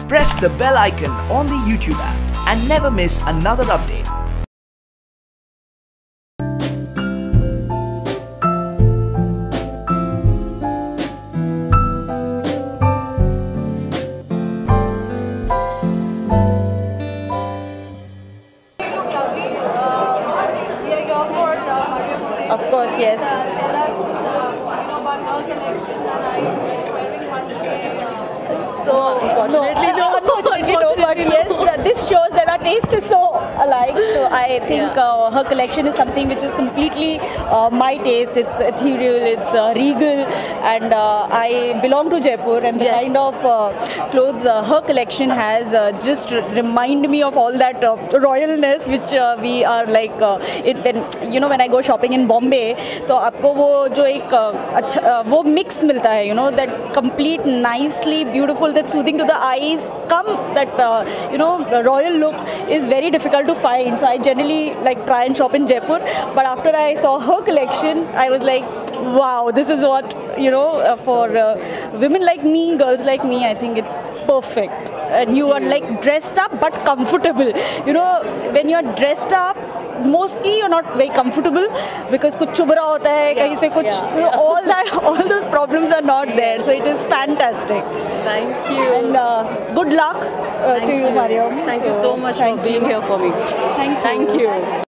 Press the bell icon on the YouTube app and never miss another update. Of course, yes. Tell us, about her collection and I wearing one today. So, unfortunately no, but yes, this shows that our taste is so alike. So I think her collection is something which is completely my taste. It's ethereal, it's regal, and I belong to Jaipur, and the kind of clothes her collection has just remind me of all that royalness which we are like. When I go shopping in Bombay, तो आपको वो जो एक अच्छा वो mix मिलता है, that complete, nicely beautiful, that soothing to the eyes, that the royal look is very difficult to find. So I generally like try and shop in Jaipur, but after I saw her collection, I was like, wow, this is what, for women like me, girls like me, I think it's perfect. And you are like dressed up but comfortable. When you are dressed up, mostly you're not very comfortable because कुछ चुभ रहा होता है कहीं से कुछ, all those problems are not there. So it is fantastic. Thank you. And good luck to you, Mariam. Thank you so much for being here for me. Thank you.